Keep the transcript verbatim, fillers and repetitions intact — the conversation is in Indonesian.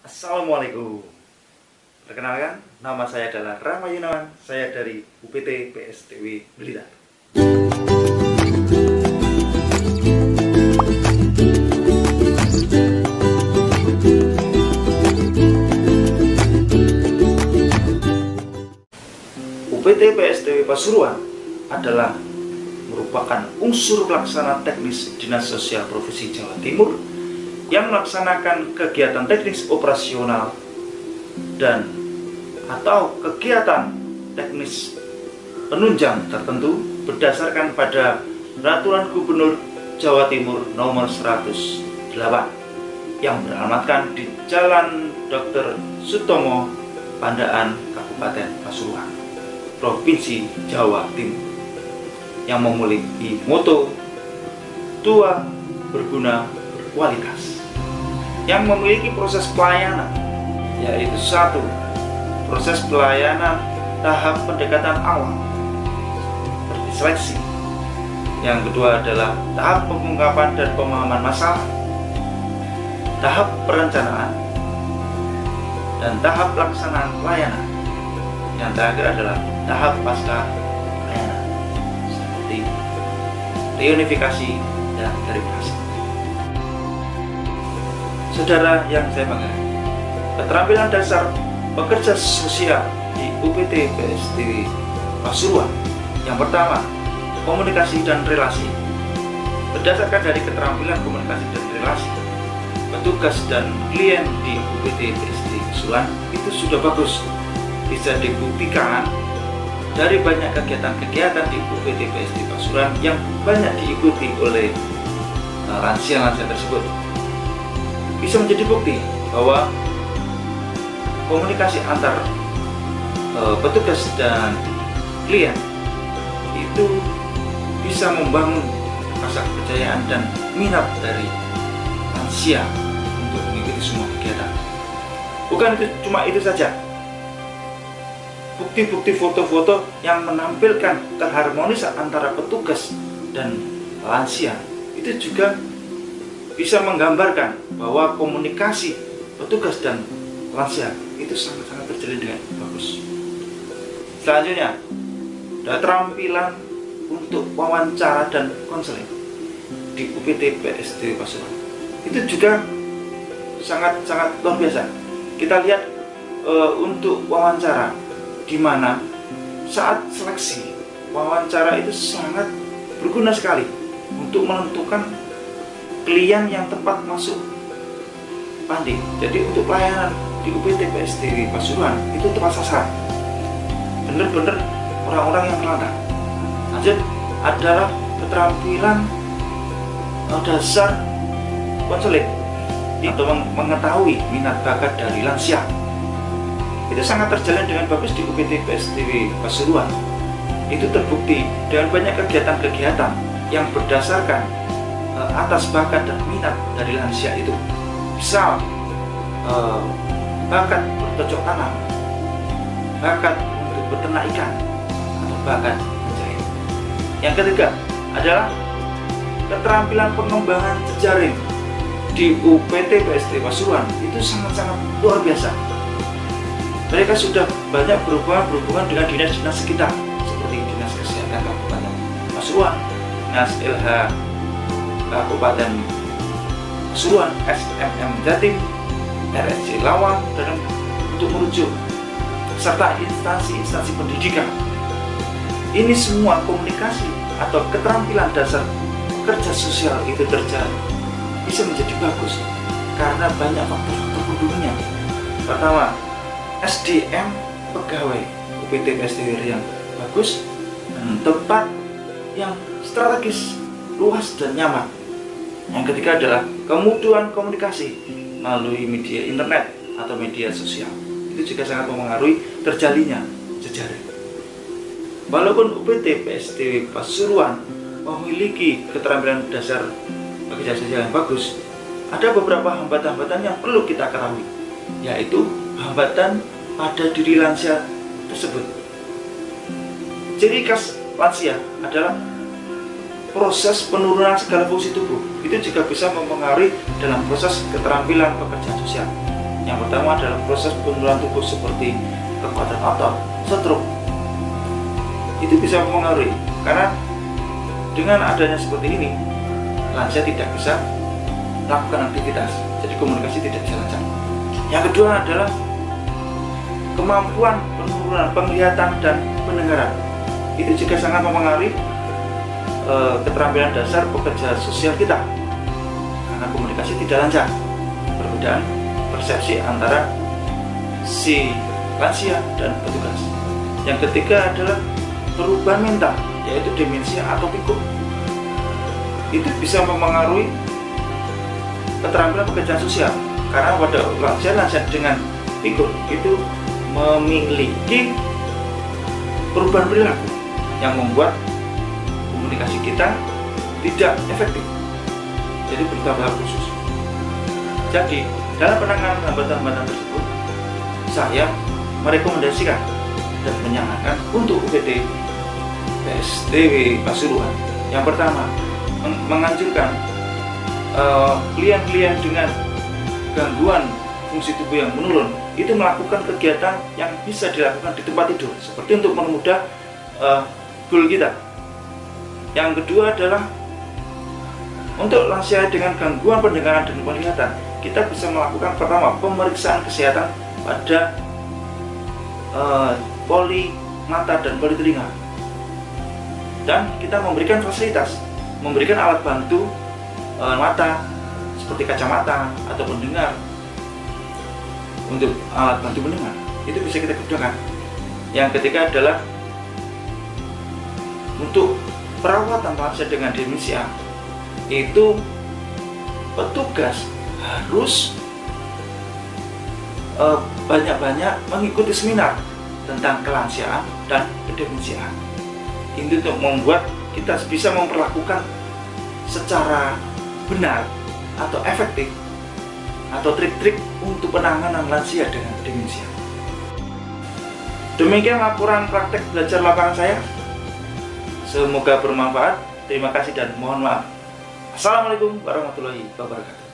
Assalamualaikum. Perkenalkan, nama saya adalah Rama Yunawan. Saya dari U P T P S T W Blitar. U P T P S T W Pasuruan adalah merupakan unsur pelaksana teknis Dinas Sosial Provinsi Jawa Timur yang melaksanakan kegiatan teknis operasional dan atau kegiatan teknis penunjang tertentu berdasarkan pada Peraturan Gubernur Jawa Timur nomor seratus delapan yang beralamatkan di Jalan Doktor Sutomo, Pandaan, Kabupaten Pasuruan, Provinsi Jawa Timur, yang memiliki moto tua, berguna, berkualitas, yang memiliki proses pelayanan, yaitu satu, proses pelayanan tahap pendekatan awal seperti seleksi. Yang kedua adalah tahap pengungkapan dan pemahaman masalah, tahap perencanaan, dan tahap pelaksanaan pelayanan. Yang terakhir adalah tahap pasca pelayanan seperti reunifikasi dan verifikasi. Saudara yang saya banggakan, keterampilan dasar pekerja sosial di U P T P S T W Pasuruan yang pertama, komunikasi dan relasi. Berdasarkan dari keterampilan komunikasi dan relasi, petugas dan klien di U P T P S T W Pasuruan itu sudah bagus, bisa dibuktikan dari banyak kegiatan-kegiatan di U P T P S T W Pasuruan yang banyak diikuti oleh lansia-lansia tersebut. Bisa menjadi bukti bahwa komunikasi antar e, petugas dan klien itu bisa membangun rasa kepercayaan dan minat dari lansia untuk mengikuti semua kegiatan. Bukan itu, cuma itu saja. Bukti-bukti foto-foto yang menampilkan keharmonisan antara petugas dan lansia itu juga bisa menggambarkan bahwa komunikasi petugas dan lansia itu sangat-sangat terjalin dengan bagus. Selanjutnya, keterampilan untuk wawancara dan konseling di U P T P S T W Pasuruan itu juga sangat-sangat luar biasa. Kita lihat e, untuk wawancara, di mana saat seleksi wawancara itu sangat berguna sekali untuk menentukan klien yang tepat masuk pandi. Jadi untuk pelayanan di U P T P S T W Pasuruan itu tepat sasaran, benar-benar orang-orang yang melangkah. Lanjut adalah keterampilan dasar konseling atau mengetahui minat bakat dari lansia. Itu sangat terjalin dengan bagus di U P T P S T W Pasuruan. Itu terbukti dengan banyak kegiatan-kegiatan yang berdasarkan uh, atas bakat dan minat dari lansia itu. Misal uh, bakat bercocok tanam, bakat untuk beternak ikan, atau bakat menjahit. Yang ketiga adalah keterampilan pengembangan jejaring di U P T P S T W Pasuruan itu sangat-sangat luar biasa. Mereka sudah banyak berhubungan berhubungan dengan dinas-dinas sekitar seperti Dinas Kesehatan Kabupaten Pasuruan, Dinas L H Kabupaten Pasuruan, S M M Jatim, R S C Lawang, dan untuk merujuk serta instansi-instansi pendidikan. Ini semua komunikasi atau keterampilan dasar kerja sosial itu terjadi bisa menjadi bagus karena banyak faktor-faktor pendukungnya. Pertama, S D M pegawai U P T P S T W yang bagus dan tempat yang strategis, luas dan nyaman. Yang ketiga adalah kemudahan komunikasi melalui media internet atau media sosial. Itu juga sangat mempengaruhi terjalinnya jejaring. Walaupun U P T P S T W Pasuruan memiliki keterampilan dasar pekerja sosial yang bagus, ada beberapa hambatan-hambatan yang perlu kita ketahui, yaitu hambatan pada diri lansia tersebut. Ciri khas lansia adalah proses penurunan segala fungsi tubuh. Itu juga bisa mempengaruhi dalam proses keterampilan pekerjaan sosial. Yang pertama adalah proses penurunan tubuh seperti kekuatan otot, stroke. Itu bisa mempengaruhi, karena dengan adanya seperti ini, lansia tidak bisa melakukan aktivitas, jadi komunikasi tidak bisa lancar. Yang kedua adalah kemampuan penurunan penglihatan dan pendengaran. Itu juga sangat mempengaruhi e, keterampilan dasar pekerja sosial kita, karena komunikasi tidak lancar. Perbedaan persepsi antara si lansia dan petugas. Yang ketiga adalah perubahan mental, yaitu demensia atau pikun. Itu bisa mempengaruhi keterampilan pekerjaan sosial, karena pada lansia-lansia dengan pikun itu memiliki perubahan perilaku yang membuat komunikasi kita tidak efektif, jadi bertambah khusus. Jadi dalam penanganan hambatan-hambatan tersebut, saya merekomendasikan dan menyarankan untuk U G D P S D W Pasuruan. Yang pertama, meng menganjurkan klien-klien uh, dengan gangguan fungsi tubuh yang menurun itu melakukan kegiatan yang bisa dilakukan di tempat tidur, seperti untuk mempermudah uh, goal kita. Yang kedua adalah untuk lansia dengan gangguan pendengaran dan penglihatan, kita bisa melakukan pertama pemeriksaan kesehatan pada uh, poli mata dan poli telinga, dan kita memberikan fasilitas, memberikan alat bantu uh, mata seperti kacamata atau pendengar. Untuk alat bantu mendengar itu bisa kita gunakan. Yang ketiga adalah untuk perawatan lansia dengan demensia, itu petugas harus banyak-banyak uh, mengikuti seminar tentang kelansiaan dan kedemensiaan. Ini untuk membuat kita bisa memperlakukan secara benar atau efektif atau trik-trik untuk penanganan lansia dengan demensia. Demikian laporan praktek belajar lapangan saya. Semoga bermanfaat. Terima kasih dan mohon maaf. Assalamualaikum warahmatullahi wabarakatuh.